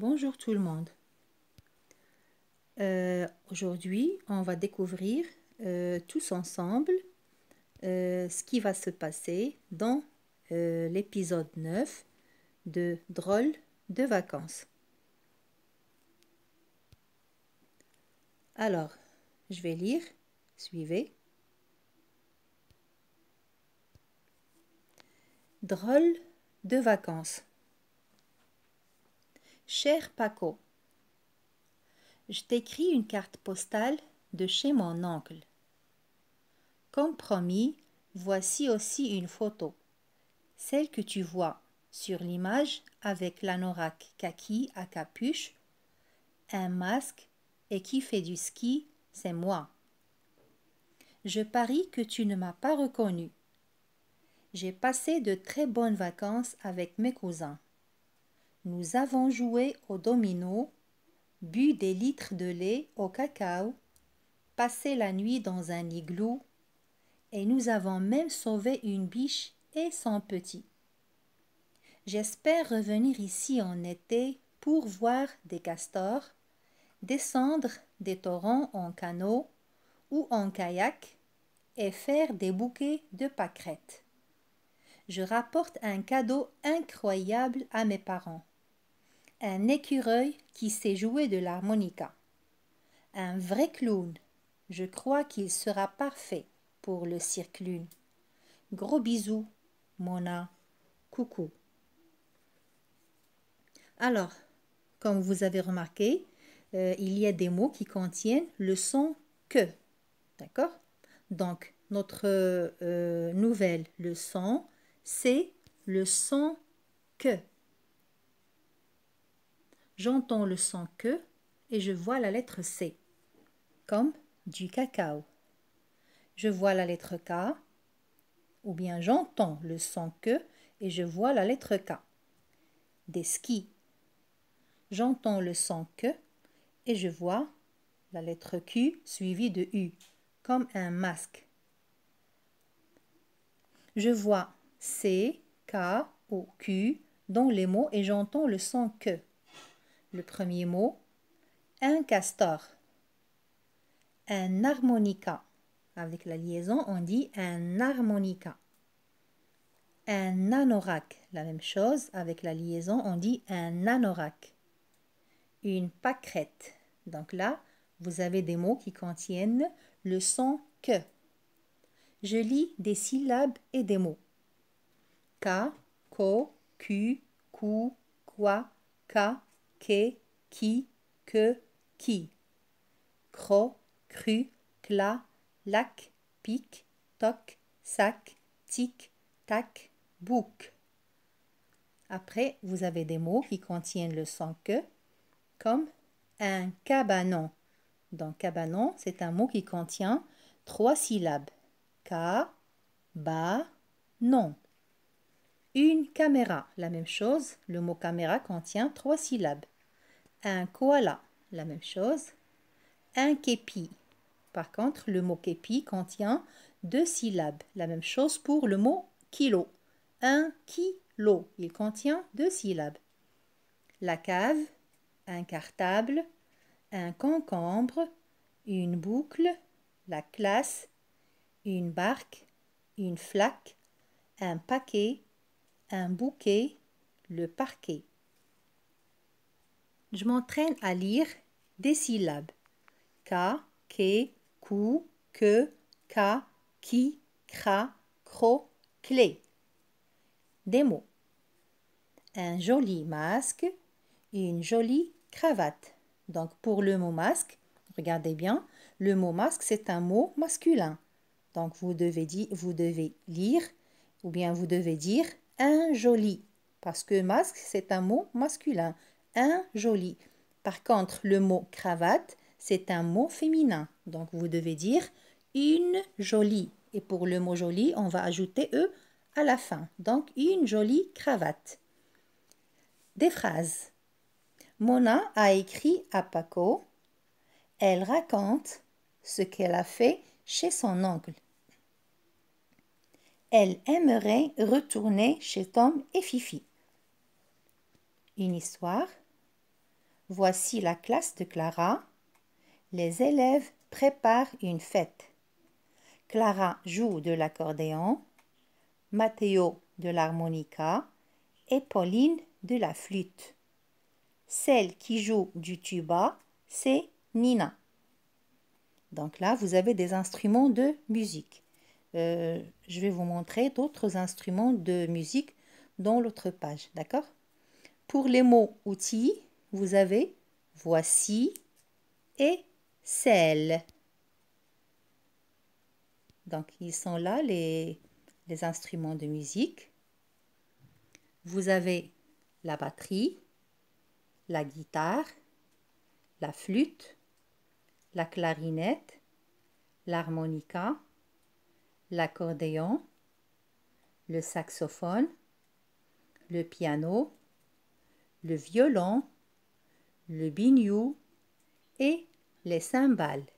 Bonjour tout le monde. Aujourd'hui, on va découvrir tous ensemble ce qui va se passer dans l'épisode 9 de Drôle de vacances. Alors, je vais lire. Suivez. Drôle de vacances. Cher Paco, je t'écris une carte postale de chez mon oncle. Comme promis, voici aussi une photo, celle que tu vois sur l'image avec l'anorak kaki à capuche, un masque et qui fait du ski, c'est moi. Je parie que tu ne m'as pas reconnu. J'ai passé de très bonnes vacances avec mes cousins. Nous avons joué au domino, bu des litres de lait au cacao, passé la nuit dans un igloo, et nous avons même sauvé une biche et son petit. J'espère revenir ici en été pour voir des castors, descendre des torrents en canot ou en kayak et faire des bouquets de pâquerettes. Je rapporte un cadeau incroyable à mes parents. Un écureuil qui sait jouer de l'harmonica. Un vrai clown. Je crois qu'il sera parfait pour le cirque lune. Gros bisous, Mona. Coucou. Alors, comme vous avez remarqué, il y a des mots qui contiennent le son que. D'accord? Donc, notre nouvelle leçon, c'est le son que. J'entends le son que et je vois la lettre C, comme du cacao. Je vois la lettre K, ou bien j'entends le son que et je vois la lettre K. Des skis. J'entends le son que et je vois la lettre Q suivie de U, comme un masque. Je vois C, K ou Q dans les mots et j'entends le son que. Le premier mot, un castor. Un harmonica. Avec la liaison, on dit un harmonica. Un anorak. La même chose, avec la liaison, on dit un anorak. Une pâquerette. Donc là, vous avez des mots qui contiennent le son que. Je lis des syllabes et des mots. Ka, ko, ku, ku, quoi, ka, ke, qui, que, qui. Cro, cru, cla, lac, pic, toc, sac, tic, tac, bouc. Après, vous avez des mots qui contiennent le son que, comme un cabanon. Donc, cabanon, c'est un mot qui contient 3 syllabes. Ka, ba, non. Une caméra, la même chose. Le mot caméra contient 3 syllabes. Un koala, la même chose. Un képi. Par contre, le mot képi contient 2 syllabes. La même chose pour le mot kilo. Un kilo, il contient 2 syllabes. La cave, un cartable, un concombre, une boucle, la classe, une barque, une flaque, un paquet, un bouquet, le parquet. Je m'entraîne à lire des syllabes. Ka, ke, ku, que, ka, qui, cra, cro, clé. Des mots. Un joli masque, une jolie cravate. Donc pour le mot masque, regardez bien, le mot masque c'est un mot masculin. Donc vous devez lire ou bien vous devez dire un joli parce que masque c'est un mot masculin. Un joli. Par contre le mot cravate c'est un mot féminin. Donc vous devez dire une jolie. Et pour le mot joli on va ajouter e à la fin. Donc une jolie cravate. Des phrases. Mona a écrit à Paco. Elle raconte ce qu'elle a fait chez son oncle. Elle aimerait retourner chez Tom et Fifi. Une histoire. Voici la classe de Clara. Les élèves préparent une fête. Clara joue de l'accordéon, Matteo de l'harmonica et Pauline de la flûte. Celle qui joue du tuba, c'est Nina. Donc là, vous avez des instruments de musique. Je vais vous montrer d'autres instruments de musique dans l'autre page, d'accord? Pour les mots outils, vous avez voici et celle. Donc, ils sont là, les instruments de musique. Vous avez la batterie, la guitare, la flûte, la clarinette, l'harmonica, l'accordéon, le saxophone, le piano, le violon, le biniou et les cymbales.